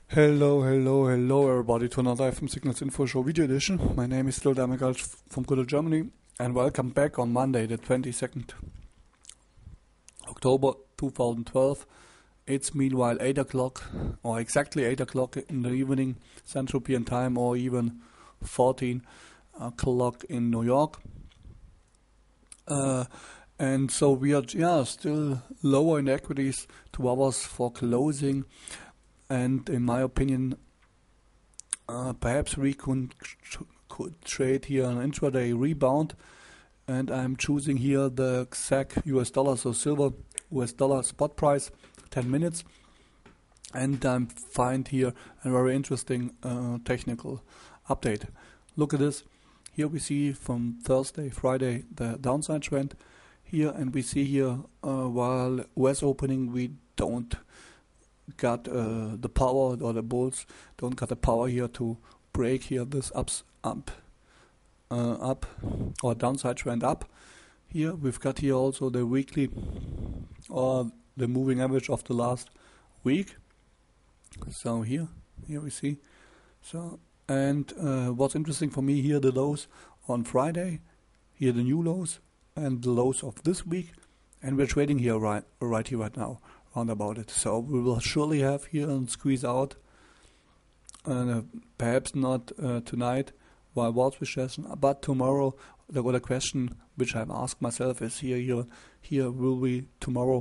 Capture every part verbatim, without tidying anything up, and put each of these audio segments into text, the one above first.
Hello, hello, hello everybody to another F M Signals Info Show video edition. My name is still Damigal from good old Germany and welcome back on Monday the twenty-second October two thousand twelve. It's meanwhile eight o'clock or exactly eight o'clock in the evening Central European time, or even fourteen o'clock in New York. Uh, and so we are yeah still lower in equities, two hours for closing. And in my opinion, uh, perhaps we could, could trade here an intraday rebound. And I'm choosing here the S E C U S dollar, so silver U S dollar spot price, ten minutes. And I find here a very interesting uh, technical update. Look at this. Here we see from Thursday, Friday, the downside trend here. And we see here, uh, while U S opening, we don't got uh, the power, or the bulls don't got the power here to break here this ups up uh, up or downside trend up. Here we've got here also the weekly or the moving average of the last week. So here here we see. So and uh, what's interesting for me here, the lows on Friday, here the new lows and the lows of this week, and we're trading here right right here right now about it. So we will surely have here and squeeze out, uh, perhaps not uh, tonight while Wall Street session, but tomorrow. The other question which I've asked myself is here, here, here will we tomorrow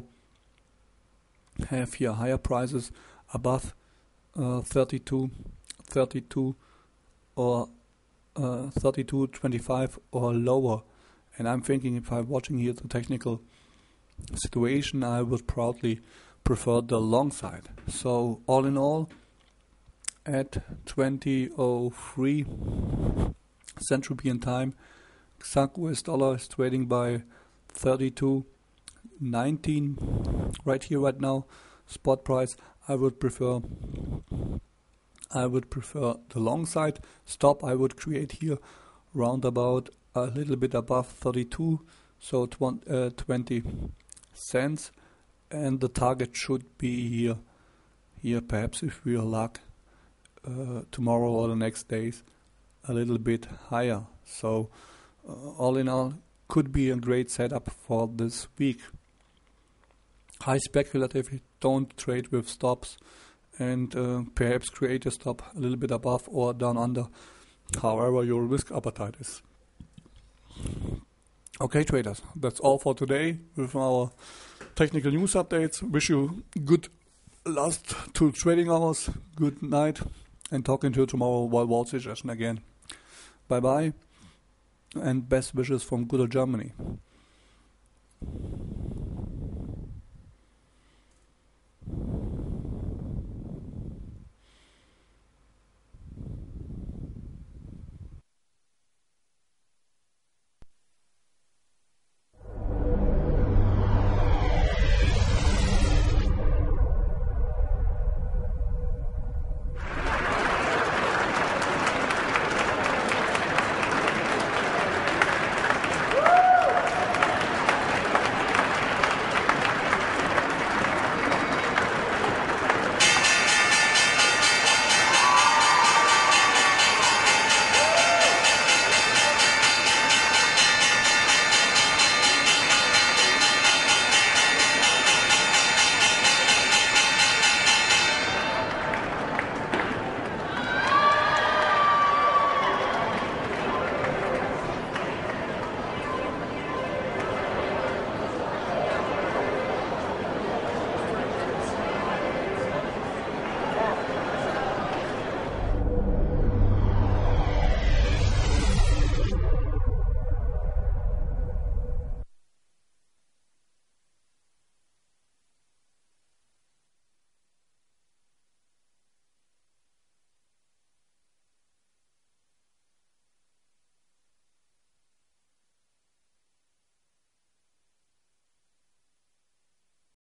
have here higher prices above uh, thirty-two, thirty-two or uh, thirty-two twenty-five or lower? And I'm thinking, if I'm watching here the technical situation, I would probably prefer the long side. So all in all, at twenty oh three Central European time, S E C U S dollar is trading by thirty-two nineteen right here right now. Spot price, I would prefer I would prefer the long side. Stop I would create here round about a little bit above thirty-two, so uh, twenty cents, and the target should be here here perhaps, if we are luck, uh, tomorrow or the next days a little bit higher. So uh, all in all, could be a great setup for this week. High speculative, don't trade with stops, and uh, perhaps create a stop a little bit above or down under, however your risk appetite is. Okay, traders, that's all for today with our technical news updates. Wish you good last two trading hours, good night, and talking to you tomorrow while Wall Street session again. Bye bye, and best wishes from good old Germany.